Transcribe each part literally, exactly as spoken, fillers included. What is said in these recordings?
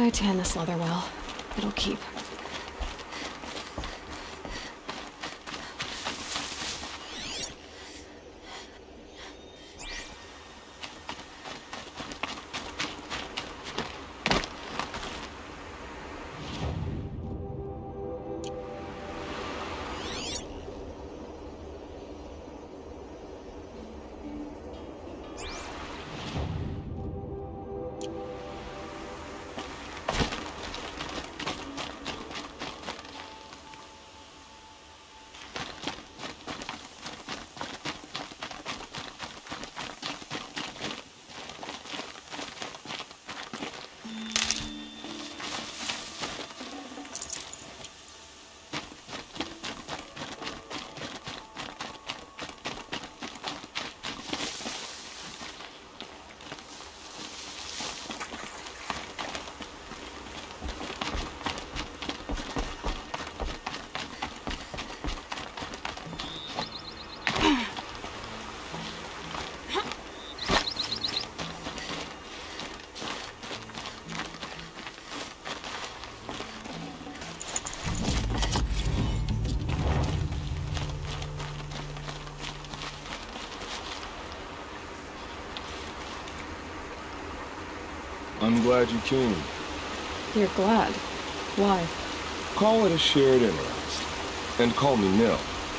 I tan this leather well. It'll keep. I'm glad you came. You're glad? Why? Call it a shared interest. And call me Nil.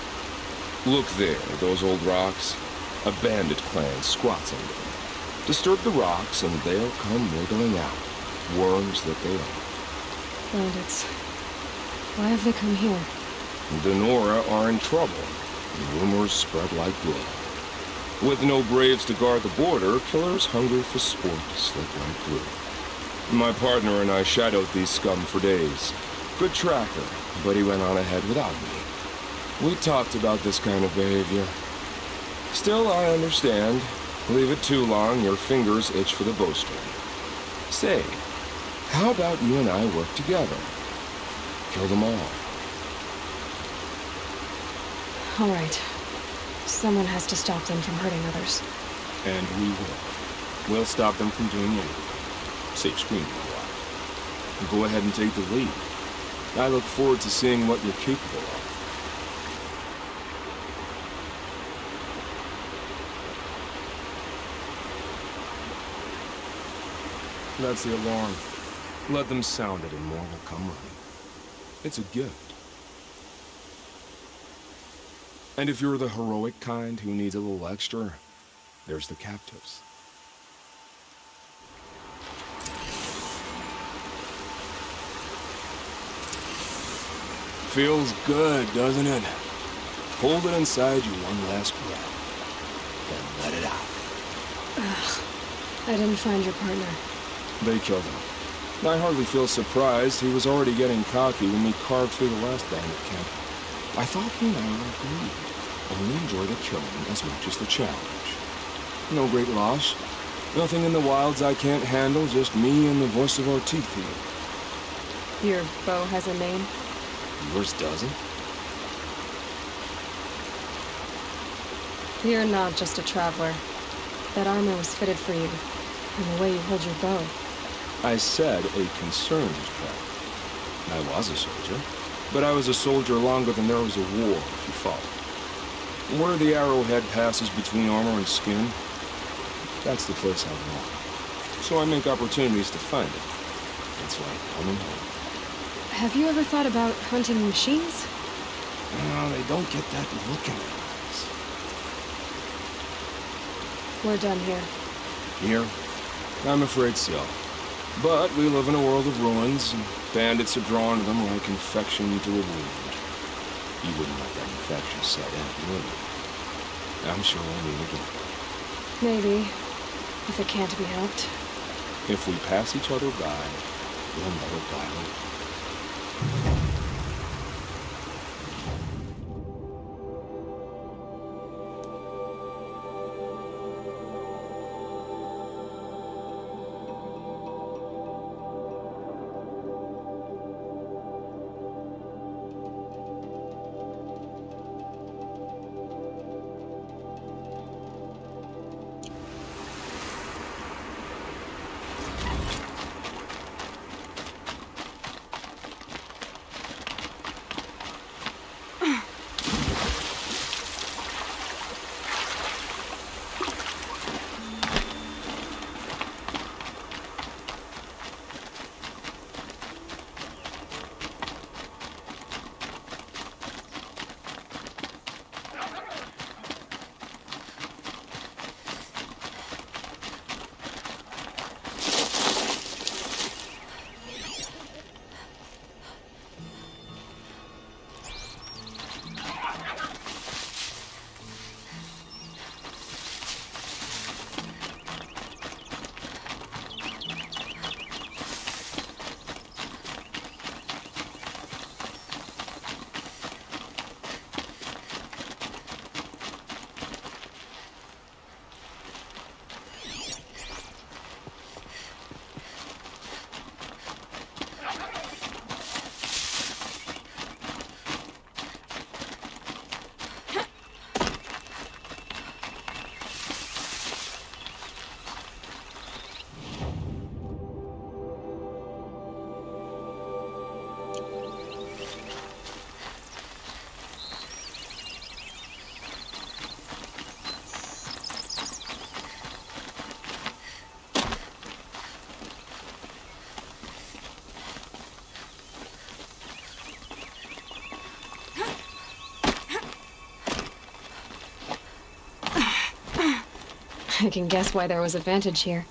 Look there, those old rocks. A bandit clan squats under them. Disturb the rocks and they'll come wiggling out. Worms that they are. Bandits. Why have they come here? The Nora are in trouble. Rumors spread like blood. With no braves to guard the border, killers hungry for sport slip right through. My partner and I shadowed these scum for days. Good tracker, but he went on ahead without me. We talked about this kind of behavior. Still, I understand. Leave it too long, your fingers itch for the bowstring. Say, how about you and I work together? Kill them all. All right. Someone has to stop them from hurting others. And we will. We'll stop them from doing anything. Safe screen for a while. Go ahead and take the lead. I look forward to seeing what you're capable of. That's the alarm. Let them sound it and more will come running. It's a gift. And if you're the heroic kind who needs a little extra, there's the captives. Feels good, doesn't it? Hold it inside you one last breath, then let it out. Ugh. I didn't find your partner. They killed him. I hardly feel surprised. He was already getting cocky when we carved through the last bandit camp. I thought he and I were agreed. Only enjoy the killing as much as the challenge. No great loss. Nothing in the wilds I can't handle, just me and the voice of our teeth here. Your bow has a name? Yours doesn't? You're not just a traveler. That armor was fitted for you, and the way you hold your bow. I said a concerned traveler. I was a soldier, but I was a soldier longer than there was a war, if you follow. Where the arrowhead passes between armor and skin, that's the place I belong. So I make opportunities to find it. It's like coming home. Have you ever thought about hunting machines? No, they don't get that look in their eyes. We're done here. Here? I'm afraid so. But we live in a world of ruins, and bandits are drawn to them like infection to a wound. You wouldn't let that infection set in, would you? I'm sure we'll meet again. Maybe. If it can't be helped. If we pass each other by, we'll never die alone. I can guess why there was a vantage here.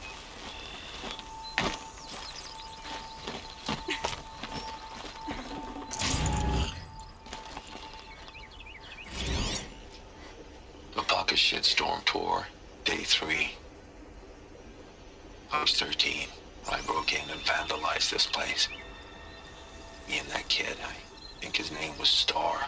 The Bucket Shitstorm Tour, day three. I was thirteen when I broke in and vandalized this place. Me and that kid, I think his name was Star.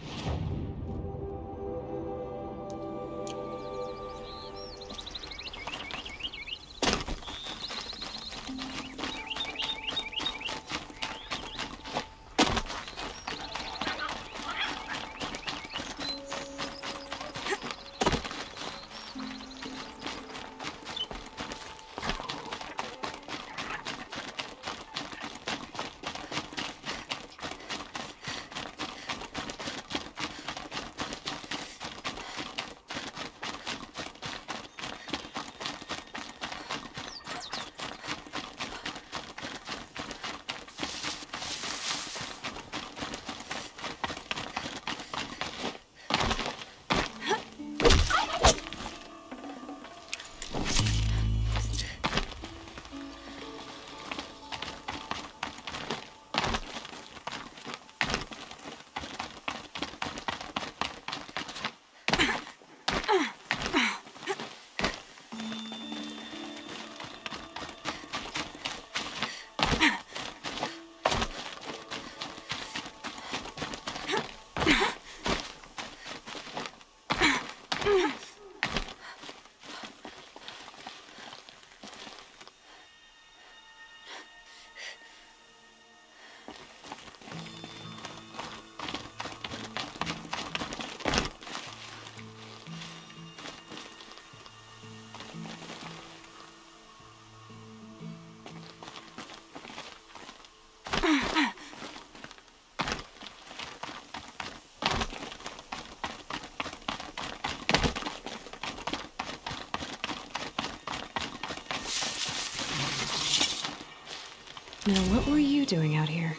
Now, what were you doing out here?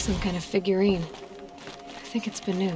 Some kind of figurine. I think it's Banuk.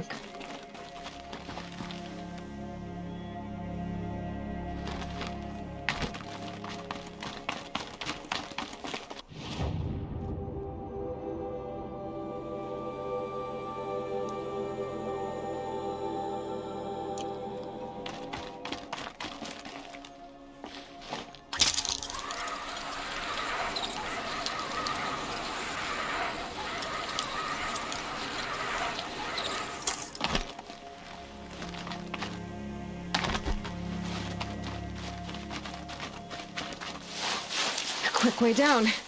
Quick way down.